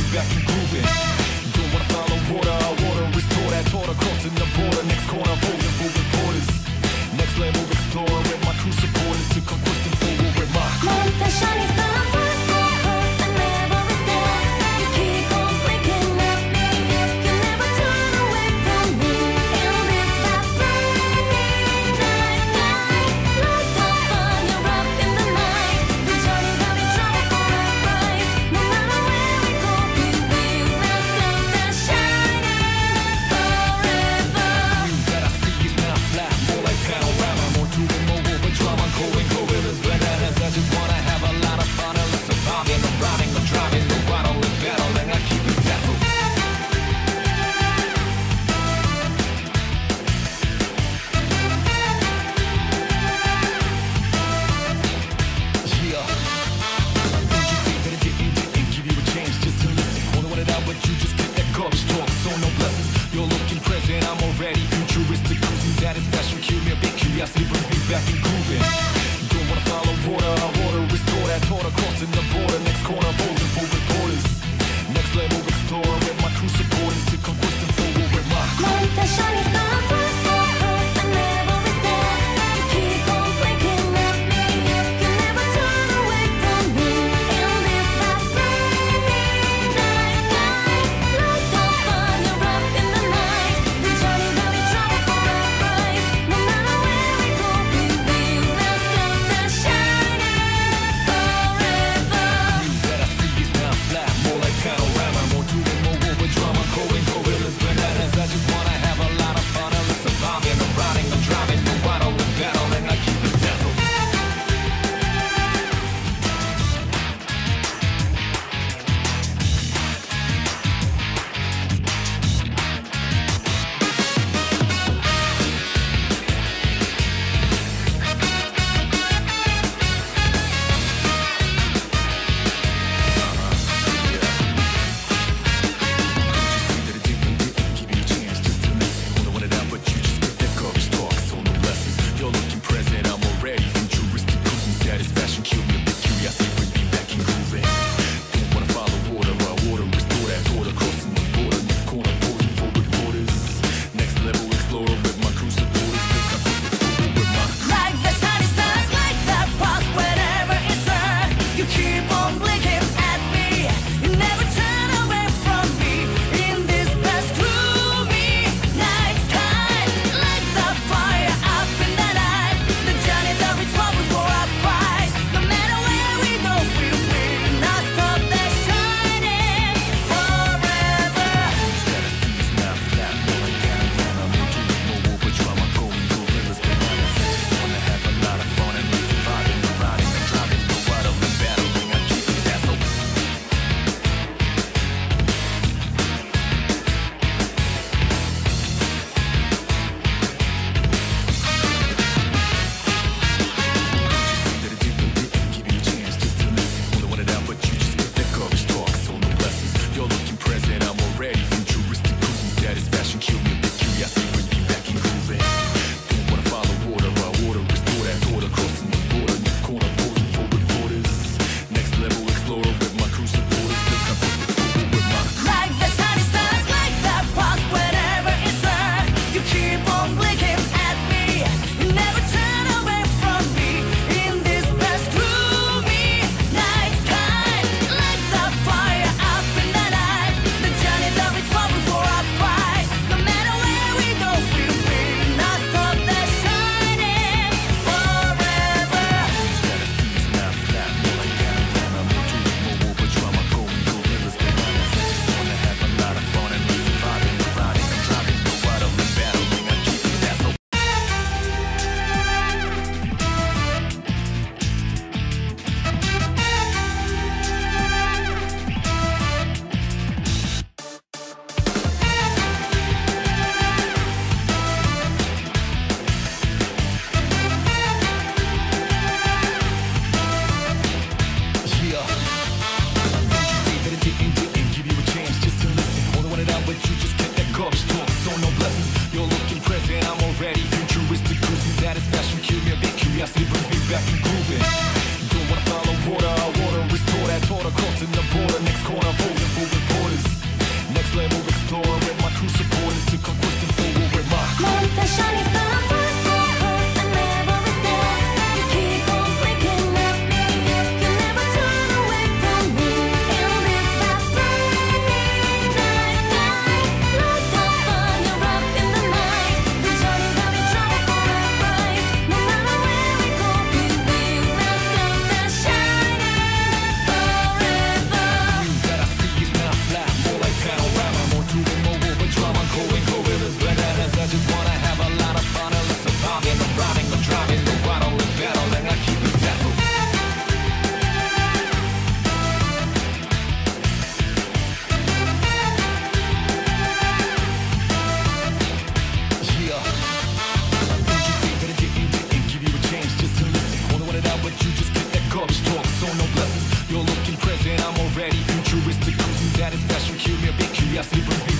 back and grooving. Don't wanna follow water, water restore that order, crossing the border, next corner, moving borders. Next level explorer with my crew supporters to conquest and forward with my Motivation is the first step, and never is there. You keep on breaking up, you never turn away from me. In this fast raining night sky, lost on fire up in the night. The journey that we travel for a prize. No matter where we go, we will not stop the shining forever. views that I see is not flat, more like panorama, more to the mobile, but drama going gorillas, bananas. I just wanna have a lot of fun and listen, surviving, I'm riding, I'm driving, no battle and battling, I keep it dazzled. Yeah. Don't you think that it didn't give you a chance just to listen? Only wanted out, but you just get that garbage talk, so no blessings. You're looking present, I'm already futuristic, cruising satisfaction, kill me a bit, curiosity brings me back and grooving. Don't wanna follow water, water restore that order, crossing the border, next corner, posing for reporters. Next level explorer with my crew supporters to conquest and forward with my Motivation is the first step, and never is there. You keep on breaking up, you never turn away from me. In this fast raining night sky,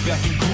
back and